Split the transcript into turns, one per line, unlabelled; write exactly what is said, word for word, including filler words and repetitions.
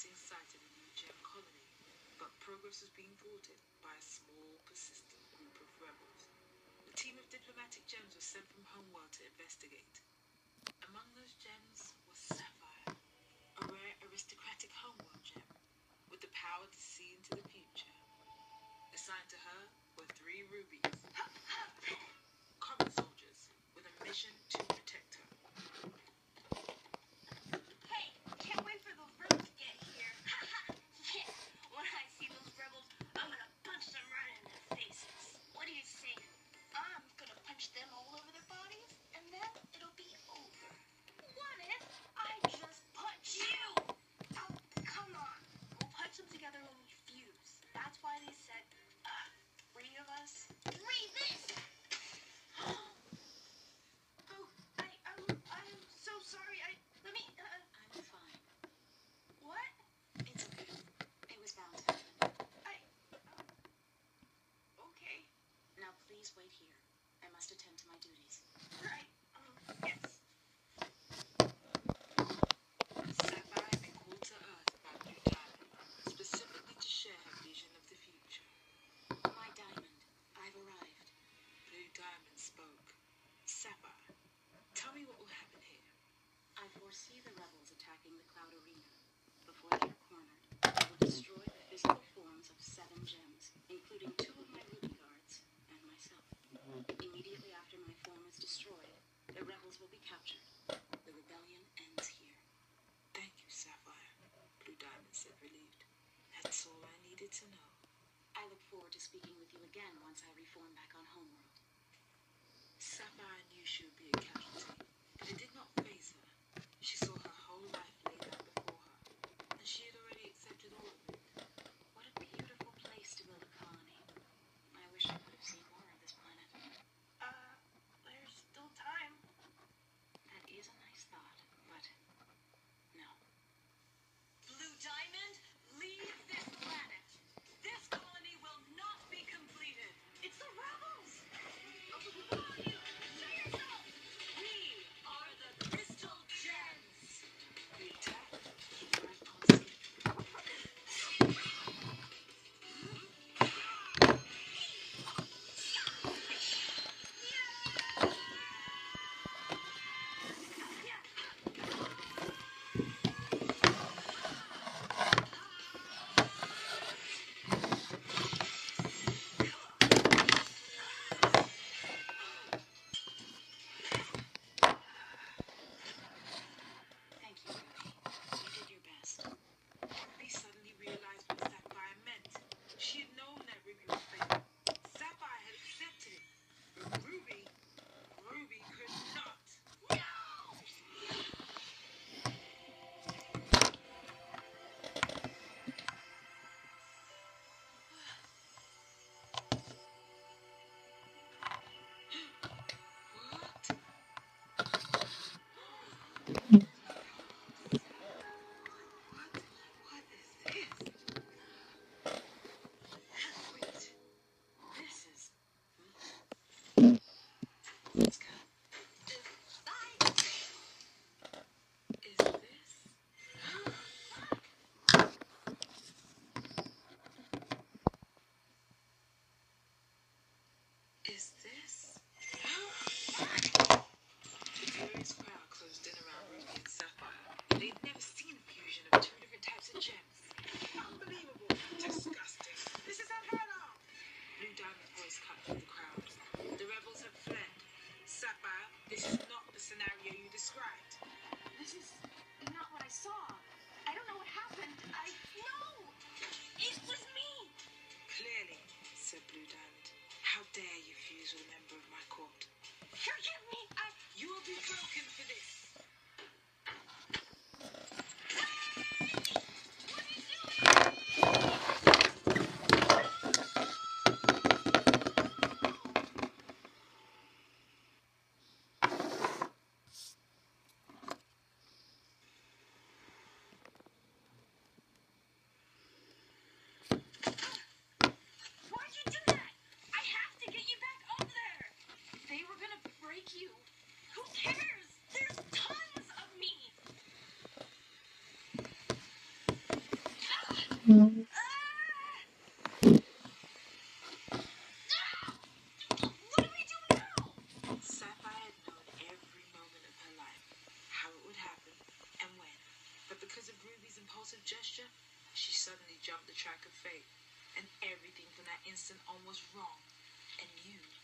promising site in a new gem colony, but progress was being thwarted by a small, persistent group of rebels. A team of diplomatic gems was sent from homeworld to investigate. Among those gems was Sapphire, a rare aristocratic homeworld gem with the power to see into the future. Assigned to her were three rubies, common soldiers with a mission to protect her.
Hey, can't wait for those rebels to get here. Yeah, when I see those rebels, I'm gonna punch them right in their faces. What do you say? I'm gonna punch them all over their bodies, and then it'll be over. What if I just punch you? Oh, come on. We'll punch them together when we fuse. That's why they said, uh, three of us. Three this! Oh, I, I'm, I'm so sorry. I, let me, uh...
I'm fine.
What?
It's okay. It was bound to happen.
I, uh, okay.
Now please wait here. I must attend to my duties.
Right, um, yes.
Sapphire had been called to Earth by Blue Diamond, specifically to share her vision of the future.
My diamond. I've arrived.
Blue Diamond spoke. Sapphire, tell me what will happen here.
I foresee the rebels attacking the Cloud Arena. Before they are cornered, I will destroy the physical forms of seven gems, including two of my ruby guards and myself. Immediately after my form is destroyed, the rebels will be captured. The rebellion ends here.
Thank you, Sapphire, Blue Diamond said, relieved. That's all I needed to know.
I look forward to speaking with you again once I reform back on Homeworld.
Sapphire knew she would be a casualty, but it did not faze her. She saw her whole life laid out before her, and she had already accepted all of it.
What a beautiful place to build a colony. I wish I could have seen more of this planet.
Uh, there's still time.
That is a nice thought, but no.
Blue Diamond, leave this planet. This colony will not be completed. It's the rebels. Who are you? Show yourself. We are the Crystal Gems.
The attack was right on schedule.
Thank you, Ruby. You did your best.
Ruby suddenly realized what Sapphire meant. She had known that Ruby would fail. Sapphire had accepted it. But Ruby, Ruby could not. What? What? What is this? Wait. This is... Let's go.
Bye.
Is this... Is this... The furious crowd closed in around Ruby and Sapphire. They'd never seen a fusion of two different types of gems. Unbelievable. Disgusting. This is unheard of. Blue Diamond's voice cut through the crowd. The rebels have fled. Sapphire, this is not the scenario you described.
This is not what I saw. I don't know what happened. I know. It was me.
Clearly, said Blue Diamond. How dare you fuse with a member of my court?
Forgive me. I.
You will be broken for this.
What are you doing? Why'd you do that? I have to get you back up there. They were gonna break you. Who cares? There's tons of me. Ah! What do we do now?
Sapphire had known every moment of her life, how it would happen, and when. But because of Ruby's impulsive gesture, she suddenly jumped the track of fate, and everything from that instant on was wrong, and knew